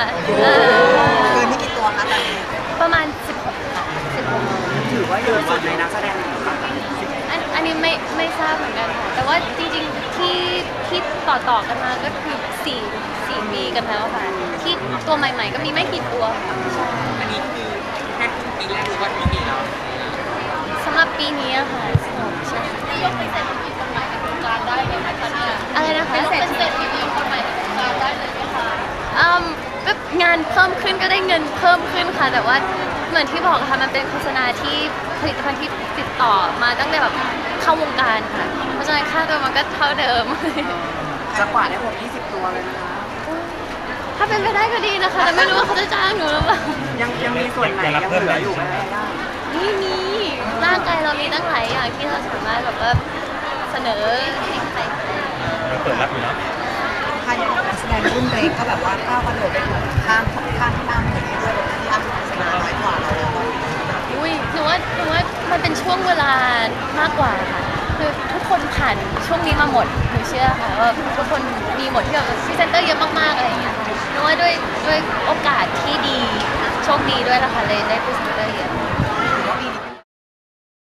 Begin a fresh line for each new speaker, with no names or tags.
เกินนี่กี่ตัวคะตอนนี้
ประมาณ16ค่ะ16
ถือว่าเยอะสุดในนักแสดงหญิงป่ะ
อันนี้ไม่ทราบเหมือนกันค่ะแต่ว่าจริงๆที่ต่อกันมาก็คือ4 ปีกันแล้วค่ะที่ตัวใหม่ๆก็มีไม่กี่ตัวใช่
อันนี้คือแค่ปีแรกหรือว่าปีนี้แล้ว
สำหรับปีนี้อะค่ะใช่
ที่ยกเป็นเศรษฐกิจคนใหม่ในวงการได้ไหมคะเนี่ย
อะไรนะคะ
เป็นเศรษฐกิจคนใหม่ในวงการได้เลยไหมคะ
ก็งานเพิ่มขึ้นก็ได้เงินเพิ่มขึ้นค่ะแต่ว่าเหมือนที่บอกค่ะมันเป็นโฆษณาที่ผลิตภัณฑ์ที่ติดต่อมาตั้งแต่แบบเข้าวงการค่ะเพราะฉะนั้นค่าตัวมันก็เท่าเดิม
จะกว่าได้หมด20 ตัวเลยนะคะ
ถ้าเป็นไปได้ก็ดีนะคะแต่ไม่รู้ว่าเขาจะจ้างหนูหรือเปล่า
ยังมีส่วนไหนยังเหลืออยู่ไหม
นี่มีร่างกายเรามีตั้งหลายอย่างที่เราสามารถแบบว่าเสนอให้ใคร
เปิดรับอยู่เนาะ
ค่ายของนักแสดงรุ่นเล็กก็แบบว่าก้าวกระโดดไปถึงข้ามที่ตั้งอย่างนี้ด้วยที่อ้ำโฆษณาน้อยกว่าเรา
อุ้ยหนูว่ามันเป็นช่วงเวลามากกว่าค่ะคือทุกคนผ่านช่วงนี้มาหมดหนูเชื่อค่ะว่าทุกคนมีหมดที่แบบพรีเซนเตอร์เยอะมากๆอะไรอย่างเงี้ยค่ะหนูว่าด้วยโอกาสที่ดีโชคดีด้วยละค่ะเลยได้พรีเซนเตอร์เยอะ